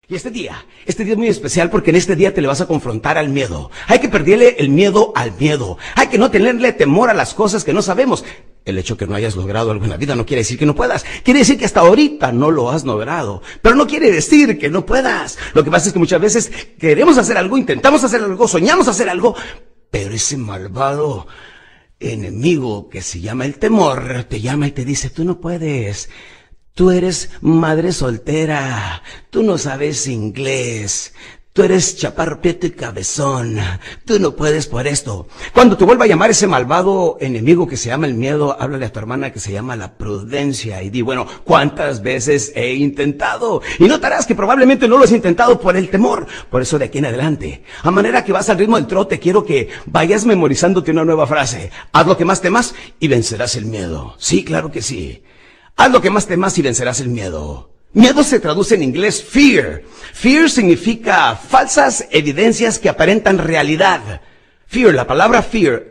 Y este día es muy especial porque en este día te le vas a confrontar al miedo. Hay que perderle el miedo al miedo. Hay que no tenerle temor a las cosas que no sabemos. El hecho que no hayas logrado algo en la vida no quiere decir que no puedas. Quiere decir que hasta ahorita no lo has logrado. Pero no quiere decir que no puedas. Lo que pasa es que muchas veces queremos hacer algo, intentamos hacer algo, soñamos hacer algo, pero ese malvado enemigo que se llama el temor te llama y te dice, tú no puedes. Tú eres madre soltera, tú no sabes inglés, tú eres chaparro, prieto y cabezón, tú no puedes por esto. Cuando te vuelva a llamar ese malvado enemigo que se llama el miedo, háblale a tu hermana que se llama la prudencia y di, bueno, ¿cuántas veces he intentado? Y notarás que probablemente no lo has intentado por el temor. Por eso de aquí en adelante, a manera que vas al ritmo del trote, quiero que vayas memorizándote una nueva frase. Haz lo que más temas y vencerás el miedo. Sí, claro que sí. Haz lo que más temas y vencerás el miedo. Miedo se traduce en inglés fear. Fear significa falsas evidencias que aparentan realidad. Fear, la palabra fear,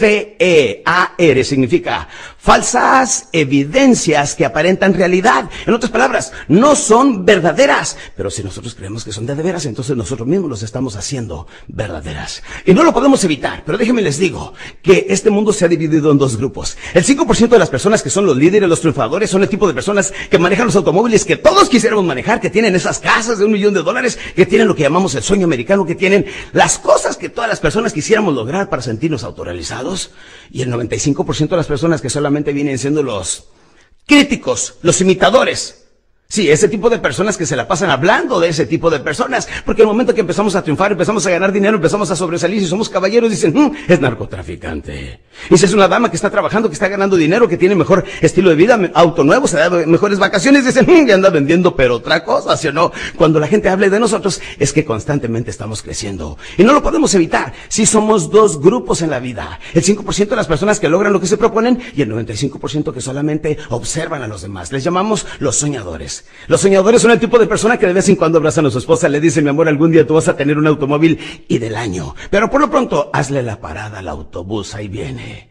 F-E-A-R, significa falsas evidencias que aparentan realidad. En otras palabras, no son verdaderas. Pero si nosotros creemos que son de veras, entonces nosotros mismos los estamos haciendo verdaderas. Y no lo podemos evitar. Pero déjenme les digo que este mundo se ha dividido en dos grupos. El 5% de las personas que son los líderes, los triunfadores, son el tipo de personas que manejan los automóviles que todos quisiéramos manejar, que tienen esas casas de $1 millón, que tienen lo que llamamos el sueño americano, que tienen las cosas que todas las personas quisiéramos lograr para sentirnos autorrealizados. Y el 95% de las personas que solamente vienen siendo los críticos, los imitadores. Sí, ese tipo de personas que se la pasan hablando de ese tipo de personas. Porque el momento que empezamos a triunfar, empezamos a ganar dinero, empezamos a sobresalir, si somos caballeros, dicen, es narcotraficante. Y si es una dama que está trabajando, que está ganando dinero, que tiene mejor estilo de vida, auto nuevo, se da mejores vacaciones, dicen, ya anda vendiendo, pero otra cosa, ¿sí o no? Cuando la gente habla de nosotros, es que constantemente estamos creciendo. Y no lo podemos evitar. Si somos dos grupos en la vida. El 5% de las personas que logran lo que se proponen y el 95% que solamente observan a los demás. Les llamamos los soñadores. Los soñadores son el tipo de persona que de vez en cuando abrazan a su esposa, le dicen, mi amor, algún día tú vas a tener un automóvil y del año. Pero por lo pronto, hazle la parada al autobús, ahí viene.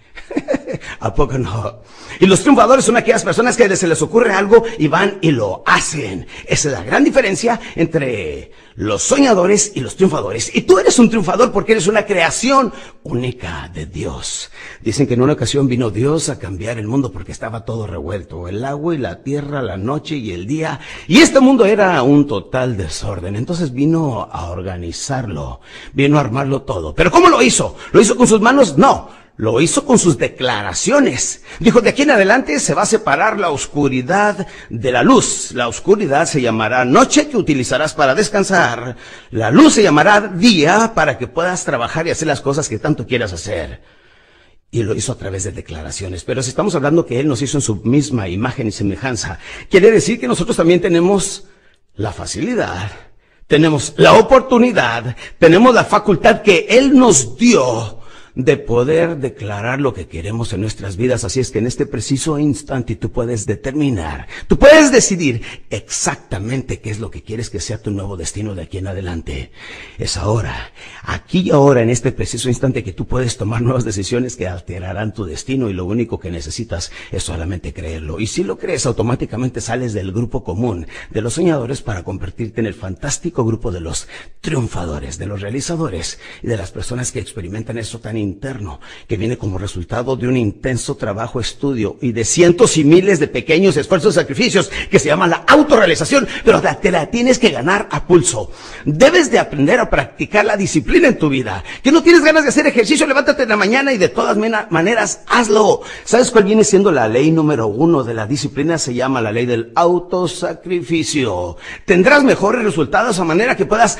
¿A poco no? Y los triunfadores son aquellas personas que se les ocurre algo y van y lo hacen. Esa es la gran diferencia entre los soñadores y los triunfadores. Y tú eres un triunfador porque eres una creación única de Dios. Dicen que en una ocasión vino Dios a cambiar el mundo porque estaba todo revuelto. El agua y la tierra, la noche y el día. Y este mundo era un total desorden. Entonces vino a organizarlo. Vino a armarlo todo. ¿Pero cómo lo hizo? ¿Lo hizo con sus manos? No. Lo hizo con sus declaraciones. Dijo, de aquí en adelante se va a separar la oscuridad de la luz. La oscuridad se llamará noche, que utilizarás para descansar. La luz se llamará día, para que puedas trabajar y hacer las cosas que tanto quieras hacer. Y lo hizo a través de declaraciones. Pero si estamos hablando que Él nos hizo en su misma imagen y semejanza, quiere decir que nosotros también tenemos la facilidad, tenemos la oportunidad, tenemos la facultad que Él nos dio de poder declarar lo que queremos en nuestras vidas. Así es que en este preciso instante tú puedes determinar, tú puedes decidir exactamente qué es lo que quieres que sea tu nuevo destino de aquí en adelante. Es ahora, aquí y ahora, en este preciso instante, que tú puedes tomar nuevas decisiones que alterarán tu destino, y lo único que necesitas es solamente creerlo. Y si lo crees, automáticamente sales del grupo común de los soñadores para convertirte en el fantástico grupo de los triunfadores, de los realizadores y de las personas que experimentan eso tan interno, que viene como resultado de un intenso trabajo, estudio y de cientos y miles de pequeños esfuerzos y sacrificios, que se llama la autorrealización, pero te la tienes que ganar a pulso. Debes de aprender a practicar la disciplina en tu vida. Que no tienes ganas de hacer ejercicio, levántate en la mañana y de todas maneras hazlo. ¿Sabes cuál viene siendo la ley número 1 de la disciplina? Se llama la ley del autosacrificio. Tendrás mejores resultados a manera que puedas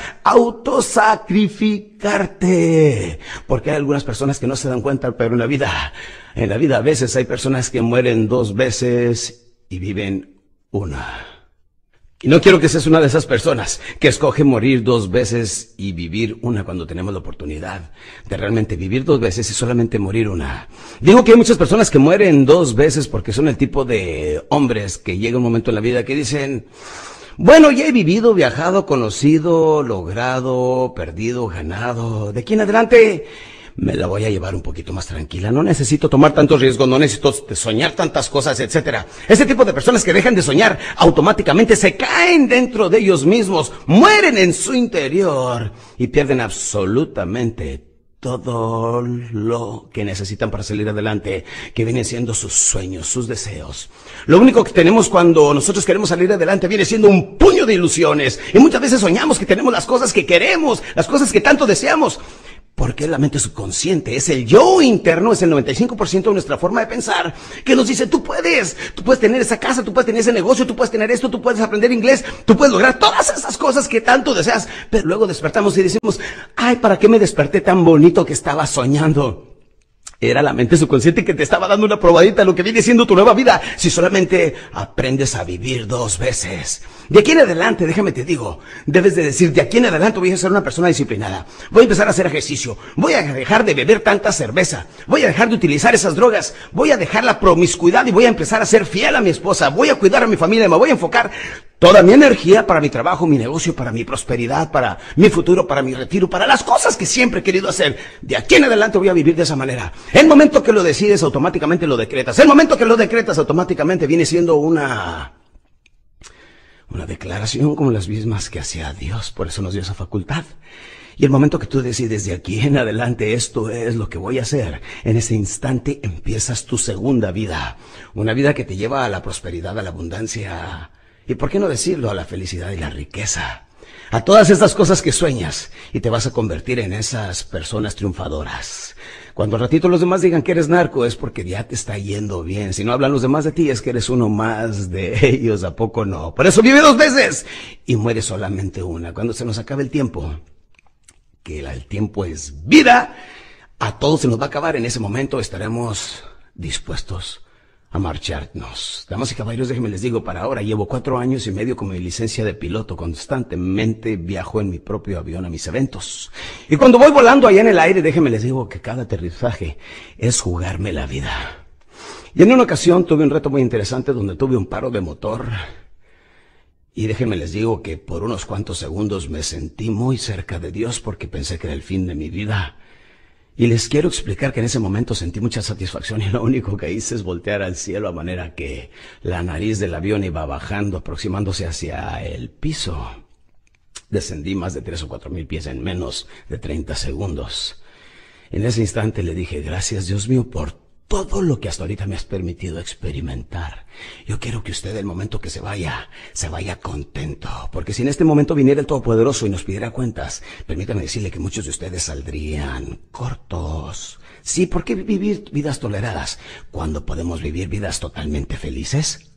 autosacrificarte. Porque hay algunas personas que no se dan cuenta, pero en la vida a veces hay personas que mueren 2 veces y viven una. Y no quiero que seas una de esas personas que escoge morir 2 veces y vivir una, cuando tenemos la oportunidad de realmente vivir 2 veces y solamente morir una. Digo que hay muchas personas que mueren 2 veces porque son el tipo de hombres que llega un momento en la vida que dicen, bueno, ya he vivido, viajado, conocido, logrado, perdido, ganado. De aquí en adelante me la voy a llevar un poquito más tranquila. No necesito tomar tantos riesgos, no necesito soñar tantas cosas, etcétera. Ese tipo de personas que dejan de soñar automáticamente se caen dentro de ellos mismos, mueren en su interior y pierden absolutamente todo lo que necesitan para salir adelante, que vienen siendo sus sueños, sus deseos. Lo único que tenemos cuando nosotros queremos salir adelante viene siendo un puño de ilusiones. Y muchas veces soñamos que tenemos las cosas que queremos, las cosas que tanto deseamos. Porque la mente subconsciente, es el yo interno, es el 95% de nuestra forma de pensar, que nos dice, tú puedes tener esa casa, tú puedes tener ese negocio, tú puedes tener esto, tú puedes aprender inglés, tú puedes lograr todas esas cosas que tanto deseas. Pero luego despertamos y decimos, ay, ¿para qué me desperté tan bonito que estaba soñando? Era la mente subconsciente que te estaba dando una probadita de lo que viene siendo tu nueva vida, si solamente aprendes a vivir 2 veces. De aquí en adelante, déjame te digo, debes de decir, de aquí en adelante voy a ser una persona disciplinada, voy a empezar a hacer ejercicio, voy a dejar de beber tanta cerveza, voy a dejar de utilizar esas drogas, voy a dejar la promiscuidad y voy a empezar a ser fiel a mi esposa, voy a cuidar a mi familia, me voy a enfocar toda mi energía para mi trabajo, mi negocio, para mi prosperidad, para mi futuro, para mi retiro, para las cosas que siempre he querido hacer. De aquí en adelante voy a vivir de esa manera. El momento que lo decides, automáticamente lo decretas. El momento que lo decretas, automáticamente viene siendo una declaración como las mismas que hacía Dios. Por eso nos dio esa facultad. Y el momento que tú decides, de aquí en adelante, esto es lo que voy a hacer, en ese instante empiezas tu segunda vida. Una vida que te lleva a la prosperidad, a la abundancia, y por qué no decirlo, a la felicidad y la riqueza. A todas estas cosas que sueñas, y te vas a convertir en esas personas triunfadoras. Cuando al ratito los demás digan que eres narco, es porque ya te está yendo bien. Si no hablan los demás de ti, es que eres uno más de ellos, ¿a poco no? Por eso vive 2 veces y muere solamente una. Cuando se nos acabe el tiempo, que el tiempo es vida, a todos se nos va a acabar. En ese momento estaremos dispuestos a marcharnos. Damas y caballeros, déjenme les digo, para ahora llevo 4 años y medio con mi licencia de piloto. Constantemente viajo en mi propio avión a mis eventos. Y cuando voy volando allá en el aire, déjenme les digo que cada aterrizaje es jugarme la vida. Y en una ocasión tuve un reto muy interesante donde tuve un paro de motor. Y déjenme les digo que por unos cuantos segundos me sentí muy cerca de Dios porque pensé que era el fin de mi vida. Y les quiero explicar que en ese momento sentí mucha satisfacción y lo único que hice es voltear al cielo a manera que la nariz del avión iba bajando, aproximándose hacia el piso. Descendí más de 3 o 4 mil pies en menos de 30 segundos. En ese instante le dije, gracias Dios mío por todo lo que hasta ahorita me has permitido experimentar. Yo quiero que usted, el momento que se vaya contento. Porque si en este momento viniera el Todopoderoso y nos pidiera cuentas, permítame decirle que muchos de ustedes saldrían cortos. Sí, ¿por qué vivir vidas toleradas cuando podemos vivir vidas totalmente felices?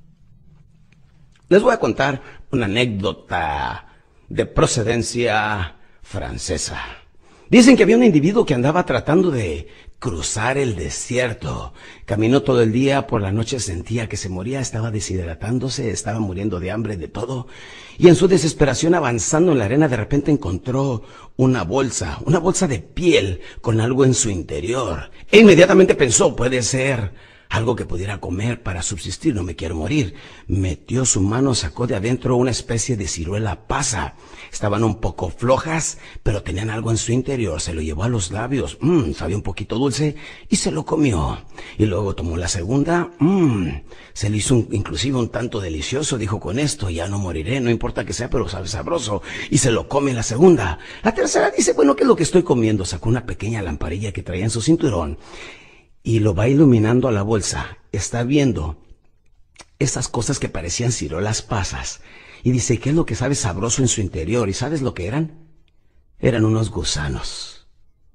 Les voy a contar una anécdota de procedencia francesa. Dicen que había un individuo que andaba tratando de cruzar el desierto. Caminó todo el día, por la noche sentía que se moría, estaba deshidratándose, estaba muriendo de hambre, de todo. Y en su desesperación, avanzando en la arena, de repente encontró una bolsa de piel con algo en su interior. E inmediatamente pensó, puede ser algo que pudiera comer para subsistir, no me quiero morir. Metió su mano, sacó de adentro una especie de ciruela pasa. Estaban un poco flojas, pero tenían algo en su interior. Se lo llevó a los labios, sabía un poquito dulce, y se lo comió. Y luego tomó la segunda, se le hizo inclusive un tanto delicioso. Dijo, con esto ya no moriré, no importa que sea, pero sabe sabroso. Y se lo come la segunda. La tercera dice, bueno, ¿qué es lo que estoy comiendo? Sacó una pequeña lamparilla que traía en su cinturón y lo va iluminando a la bolsa. Está viendo esas cosas que parecían ciruelas pasas. Y dice, ¿qué es lo que sabe sabroso en su interior? ¿Y sabes lo que eran? Eran unos gusanos.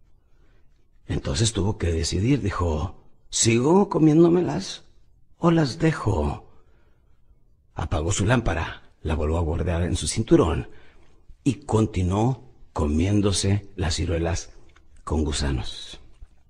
Entonces tuvo que decidir. Dijo, ¿sigo comiéndomelas o las dejo? Apagó su lámpara, la volvió a guardar en su cinturón y continuó comiéndose las ciruelas con gusanos.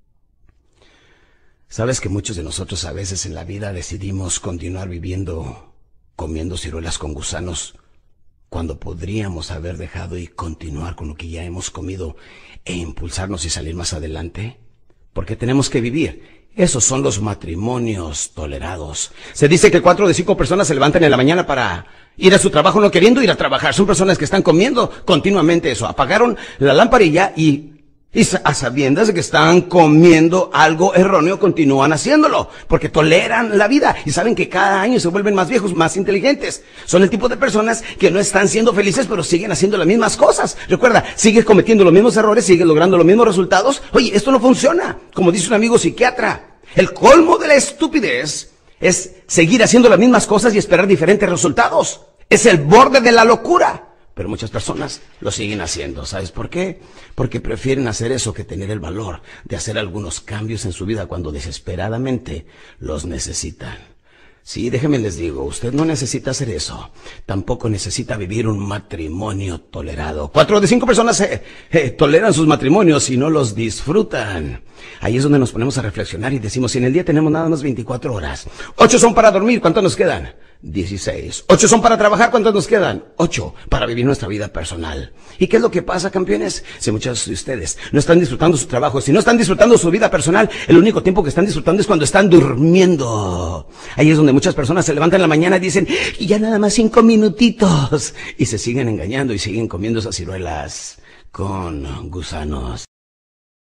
Sabes que muchos de nosotros a veces en la vida decidimos continuar viviendo comiendo ciruelas con gusanos cuando podríamos haber dejado y continuar con lo que ya hemos comido e impulsarnos y salir más adelante. Porque tenemos que vivir. Esos son los matrimonios tolerados. Se dice que 4 de 5 personas se levantan en la mañana para ir a su trabajo no queriendo ir a trabajar. Son personas que están comiendo continuamente eso. Apagaron la lámpara y Y a sabiendas de que están comiendo algo erróneo, continúan haciéndolo, porque toleran la vida y saben que cada año se vuelven más viejos, más inteligentes. Son el tipo de personas que no están siendo felices, pero siguen haciendo las mismas cosas. Recuerda, sigues cometiendo los mismos errores, sigues logrando los mismos resultados. Oye, esto no funciona. Como dice un amigo psiquiatra, el colmo de la estupidez es seguir haciendo las mismas cosas y esperar diferentes resultados. Es el borde de la locura. Pero muchas personas lo siguen haciendo. ¿Sabes por qué? Porque prefieren hacer eso que tener el valor de hacer algunos cambios en su vida cuando desesperadamente los necesitan. Sí, déjenme les digo, usted no necesita hacer eso. Tampoco necesita vivir un matrimonio tolerado. 4 de 5 personas toleran sus matrimonios y no los disfrutan. Ahí es donde nos ponemos a reflexionar y decimos, si en el día tenemos nada más 24 horas. 8 son para dormir, ¿cuántos nos quedan? 16. 8 son para trabajar, ¿cuántos nos quedan? 8 para vivir nuestra vida personal. ¿Y qué es lo que pasa, campeones? Si muchos de ustedes no están disfrutando su trabajo, si no están disfrutando su vida personal, el único tiempo que están disfrutando es cuando están durmiendo. Ahí es donde muchas personas se levantan en la mañana y dicen, y ya nada más 5 minutitos. Y se siguen engañando y siguen comiendo esas ciruelas con gusanos.